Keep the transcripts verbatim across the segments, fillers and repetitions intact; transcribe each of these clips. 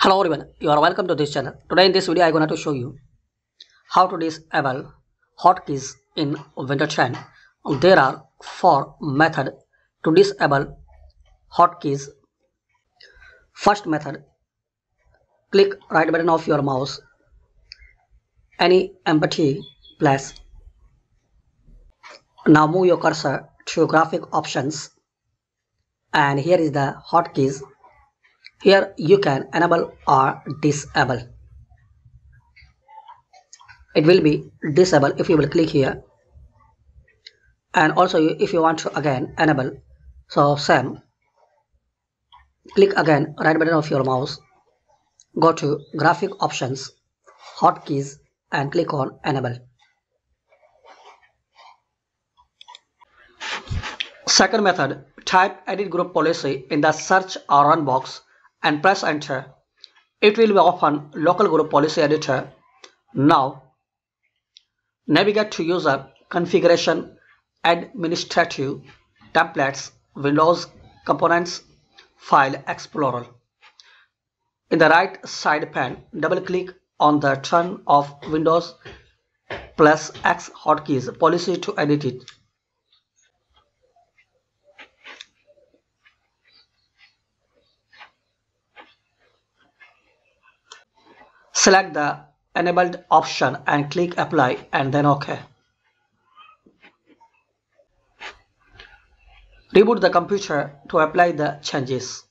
Hello everyone, you are welcome to this channel. Today in this video I am going to show you how to disable hotkeys in Windows ten. There are four methods to disable hotkeys. First method, click right button of your mouse, any empty place. Now move your cursor to graphic options and here is the hotkeys. Here you can enable or disable. It will be disabled if you will click here, and also if you want to again enable, so same, click again right button of your mouse, go to graphic options, hotkeys and click on enable. Second method, type edit group policy in the search or run box and press enter. It will be open local group policy editor. Now navigate to user configuration, administrative, templates, Windows components, file explorer. In the right side pane, double click on the turn off Windows plus X hotkeys policy to edit it. Select the enabled option and click apply and then OK. Reboot the computer to apply the changes.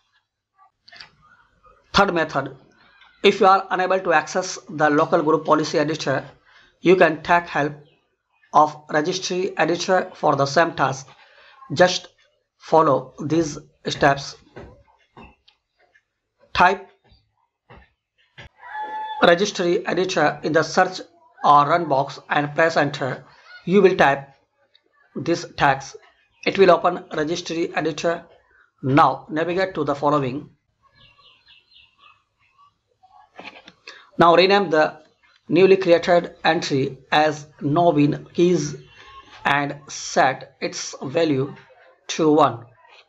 Third method, if you are unable to access the local group policy editor, you can take help of Registry Editor for the same task. Just follow these steps. Type Registry Editor in the search or run box and press enter. You will type this text. It will open Registry Editor. Now navigate to the following. Now rename the newly created entry as no bin keys and set its value to one.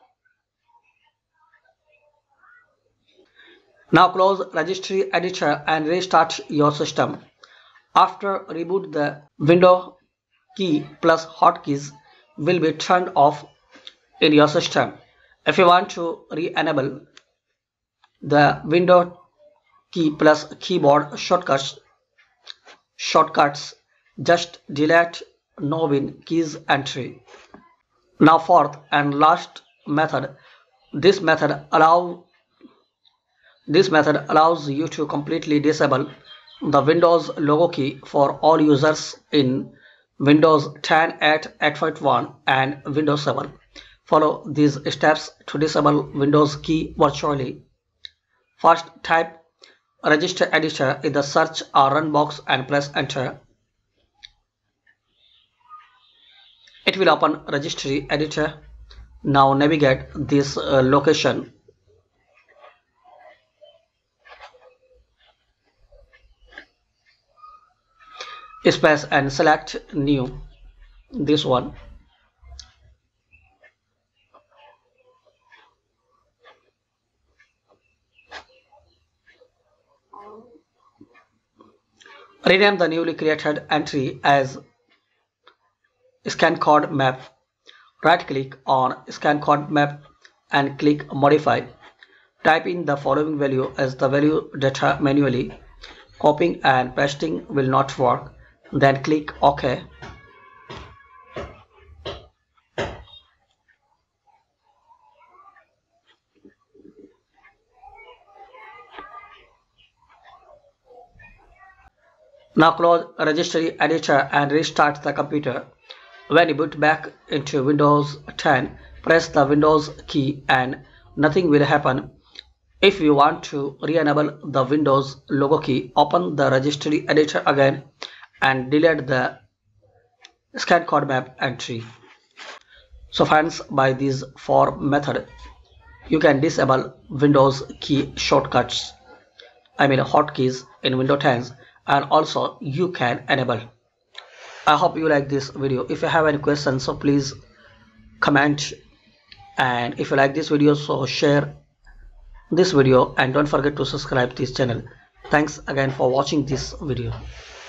Now close Registry Editor and restart your system. After reboot, the window key plus hotkeys will be turned off in your system. If you want to re-enable the window key plus keyboard shortcuts, shortcuts, just delete no bin keys entry. Now fourth and last method. This method allow This method allows you to completely disable the Windows logo key for all users in Windows ten, eight, eight point one and Windows seven. Follow these steps to disable Windows key virtually. First, type Registry Editor in the search or run box and press enter. It will open Registry Editor. Now navigate this uh, location. Space and select new, this one. Rename the newly created entry as scan code map. Right click on scan code map and click modify. Type in the following value as the value data manually. Copying and pasting will not work. Then click OK. Now close Registry Editor and restart the computer. When you boot back into Windows ten, press the Windows key and nothing will happen. If you want to re-enable the Windows logo key, open the Registry Editor again and delete the scan code map entry. So friends, by these four methods, you can disable Windows key shortcuts, I mean hotkeys in Windows ten, and also you can enable. I hope you like this video. If you have any questions, so please comment, and if you like this video, so share this video and don't forget to subscribe this channel. Thanks again for watching this video.